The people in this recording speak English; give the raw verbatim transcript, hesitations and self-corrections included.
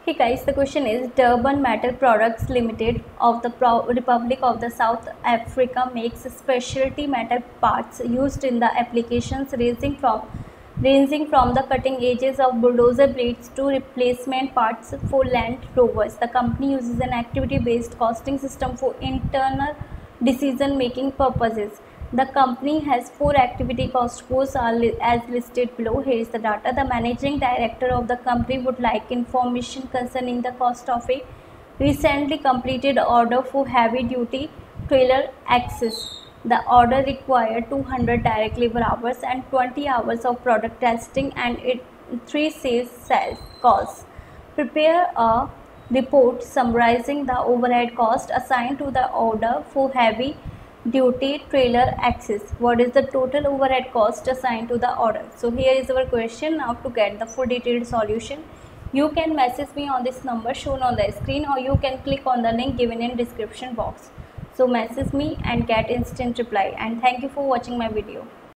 Hey guys, the question is Durban Metal Products Limited of the Pro Republic of the South Africa makes specialty metal parts used in the applications ranging from ranging from the cutting edges of bulldozer blades to replacement parts for Land Rovers. The company uses an activity-based costing system for internal decision-making purposes. The company has four activity cost codes as listed below. Here is the data. The managing director of the company would like information concerning the cost of a recently completed order for heavy duty trailer axis. The order required two hundred direct labor hours and twenty hours of product testing and it three sales calls. Prepare a report summarizing the overhead cost assigned to the order for heavy duty trailer axis. What is the total overhead cost assigned to the order? So here is our question. Now to get the full detailed solution, you can message me on this number shown on the screen, or you can click on the link given in description box. So message me and get instant reply. And thank you for watching my video.